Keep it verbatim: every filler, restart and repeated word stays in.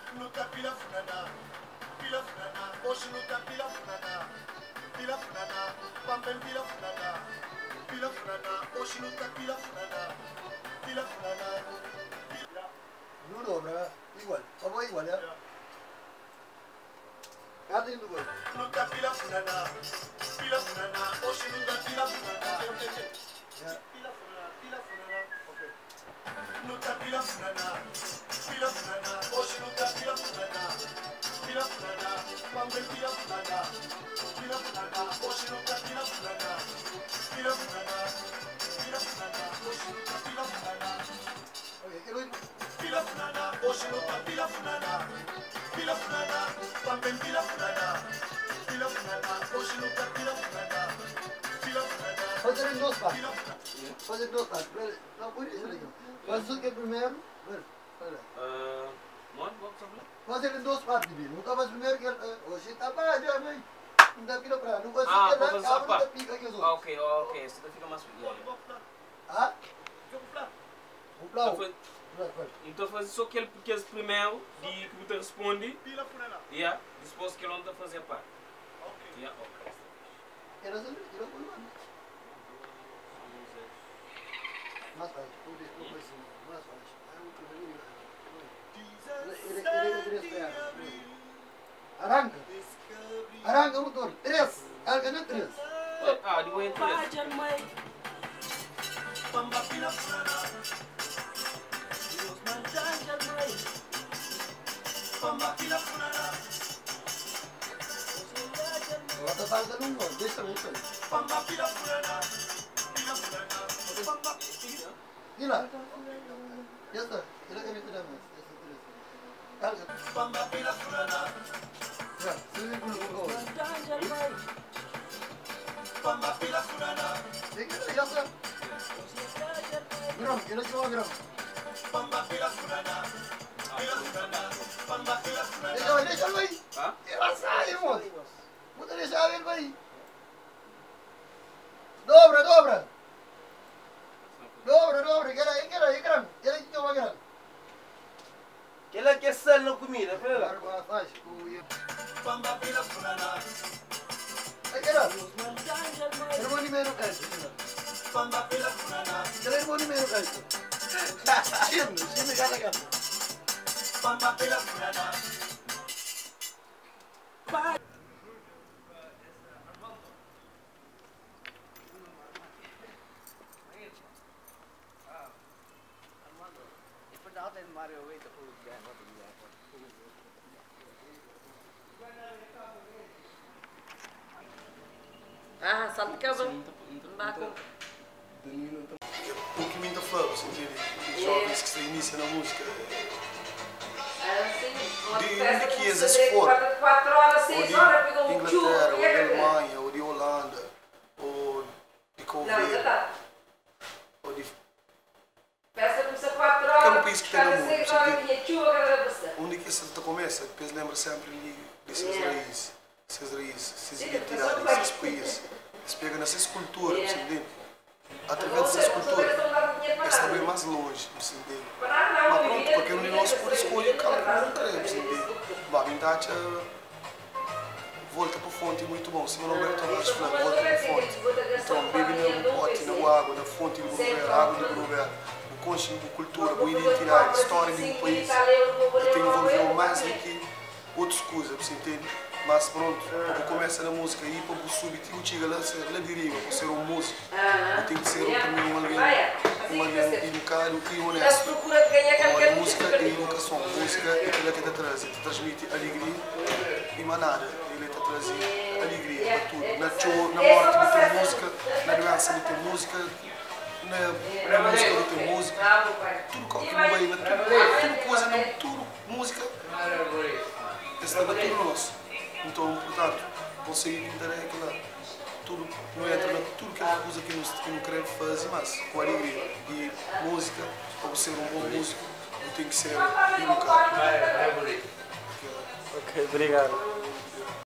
Nuta pila funana, pila funana, oshi nuta pila funana, pila funana, pampen pila funana, pila funana, oshi nuta pila funana, pila funana. No dobra, igual, vamos igual, ¿ya? Hadi nu gol. Nuta pila funana, pila funana, oshi nuta pila funana. Ya. Pila funana, pila funana. Okay. Nuta pila funana, pila funana, oshi nuta pila funana, pila funana, pampen pila funana, pila funana, oshi nuta pila funana, pila funana, pila funana, oshi nuta pila funana. Okay, que lo Pila funana, oshi nuta pila funana, pila funana, pampen pila funana, pila funana, oshi nuta pila funana, pila funana. fazer em duas partes. Pila funana. Fazer em duas partes. Não, por isso, legal. Faz o que primeiro? Olha. Uh, What? What? Something? Fazer em duas partes, Bibi. Nunca faz primeiro que hoje tá para já, mãe. Não dá pila para. Não consigo Ah, dar para fazer a cabo, não dá parte. pica aqui os Ah, outros. ok, oh, ok. Você fica mais feliz. Ah? O plau. Então, então fazer só aquele pequeno primeiro de que você responde. Pila funana. Yeah. Depois que ele não está a fazer a parte. Okay. Yeah, ok. Era assim, era por lá. Mais fácil. Tudo isso, tudo assim. Mais fácil. É o primeiro. Ele ele ele três. Arranca. Arranca o motor. Três. Arranca na três. Ah, de boa interesse. Pamba pila funana. Pamba pila funana. Bota falta num gol. Deixa eu ver. Pamba pila funana. Pila funana. Pamba. E lá? Já está. Ele quer me tirar mais. Essa três. Pamba pila funana. Já. Se vê com o gol. Pamba pila funana. Já está. Grão. Ele chama grão. Pamba pila funana. Pila funana. Pamba pila funana. Deixa ele, deixa ele aí. Ah? Ela sai, irmão. Vou deixar ele aí. Dobra, dobra. Dobra, dobra. Quer aí, quer aí, grão. Quer aí, toma grão. Quem é que é sal na comida? Pera lá. Agora faz. Pamba pila funana. Aí, grão. Quero um animeiro, cara. Pamba pila funana. Quero um animeiro, cara. Chino, chino, cara, cara. Pamba pila funana. Ah, sabe que eu vou. Não dá conta. O que me dá flor, entende? Os jovens que se iniciam na música. De onde que eles foram? quatro horas, Ou seis de horas, pegou um Inglaterra, ou de tio. Alemanha, ou de Holanda, ou de Não, ainda Colômbia, tá. ou de Peça começa quatro horas. Aquele país que tem no cada mundo, seis você horas, tem- minha chuva, cada você. onde que isso começa, depois lembra sempre de, de seus Yeah. raízes, seus raízes, suas Sim, identidades, depois seus vai. países. Eles pegam nessas culturas, Yeah. você entende? Através dessas culturas, eles também Mas mais longe, você entende? não, Mas pronto, porque o nosso por escolha, cara, não queremos, você entende? Bah, a verdade volta para a fonte muito bom. Se não houver todas as flores, volta para a fonte. Então, bebe no pote, na água, na fonte do governo, água do governo. O conche de cultura, a identidade, a história de um país. E tem envolvido mais do que outras coisas, você entende? Mas pronto, quando começa na música e para o subir, o tiga lá, lá deriva, para ser um músico. E tem que ser também um alguém, um alguém educado e honesto. procura de ganhar Olha, qualquer música é educação, música é aquilo que te traz, te transmite alegria e manada, ele te traz alegria para tudo. Na, show, na morte não tem música, na doença não tem música, na, na música não tem música, tudo que não vai, tudo, tudo coisa não, tudo música, está na tudo nosso. Então, portanto, você entender aquilo, tudo, não entra na tudo que é uma coisa que não, que não queremos fazer, mas com alegria. E música, para ser um bom músico, tem que ser educado. Ok, obrigado.